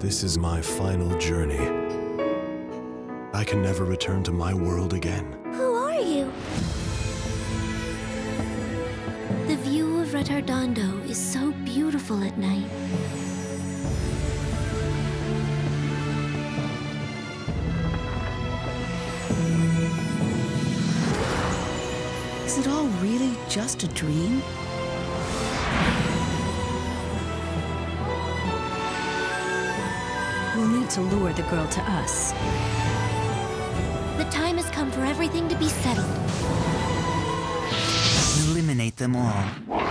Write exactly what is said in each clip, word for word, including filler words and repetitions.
This is my final journey. I can never return to my world again. Who are you? The view of Retardondo is so beautiful at night. Is it all really just a dream? We'll need to lure the girl to us. The time has come for everything to be settled. Eliminate them all.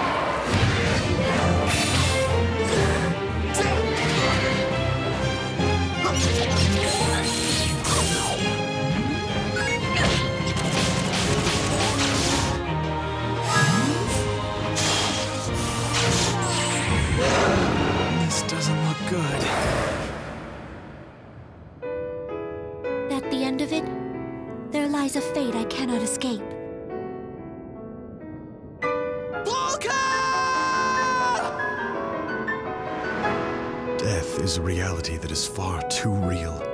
This doesn't look good. At the end of it, there lies a fate I cannot escape. Death is a reality that is far too real.